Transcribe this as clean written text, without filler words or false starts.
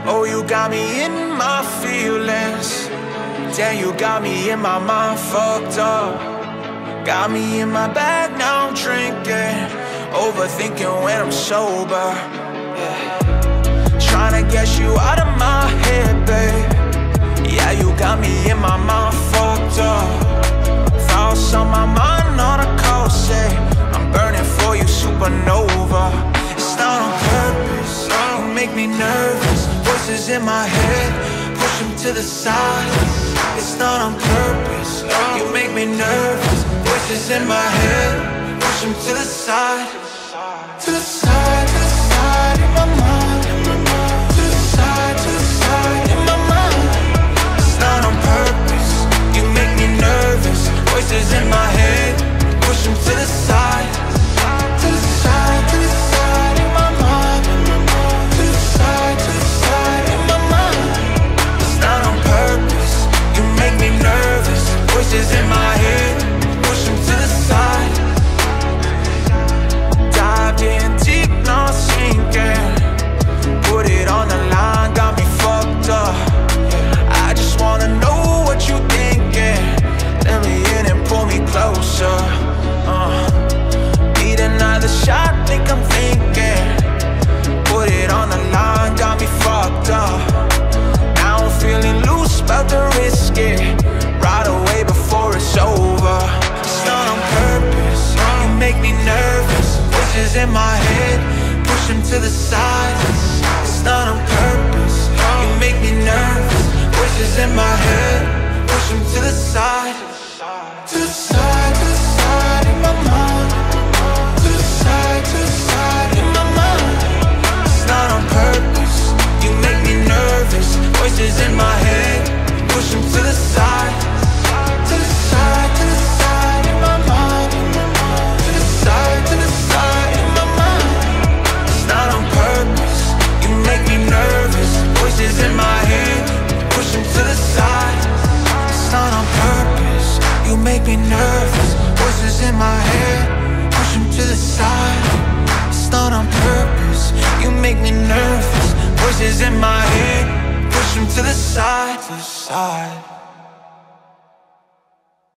Oh, you got me in my feelings. Damn, you got me in my mind fucked up. Got me in my bag, now I'm drinking, overthinking when I'm sober, yeah. Tryna get you out of my head, babe. Yeah, you got me in my mind fucked up. Thoughts on my mind, all the calls say I'm burning for you, supernova. It's not on purpose, you make me nervous. Voices in my head, push them to the side. It's not on purpose, you make me nervous. Voices in my head, push them to the side. To the side, to the side, in my mind. To the side, to the side, in my mind. It's not on purpose, you make me nervous. Voices in my head, push them to the side. To the side, to the side, in my mind. To the side, in my mind. It's not on purpose, you make me nervous. Voices in my head, push them to the side. Dived in deep, not sinking. Put it on the line, got me fucked up. I just wanna know what you thinking. Let me in and pull me closer. Need another shot, think I'm thinking. Put it on the line, got me fucked up. Now I'm feeling loose, about to risk it. Right away before it's over. It's not on purpose, you make me nervous. Voices in my head, push them to the side. It's not on purpose, you make me nervous. Voices in my head, push them to the side. To the side, to the side, in my mind. To the side, in my mind. It's not on purpose, you make me nervous. Voices in my head, push them to the side. To the side, in my mind. To the side, in my mind. It's not on purpose, you make me nervous. Voices in my head, push them to the side. It's not on purpose, you make me nervous. Voices in my head, push them to the side. It's not on purpose, you make me nervous. Voices in my head, push them to the side, to the side.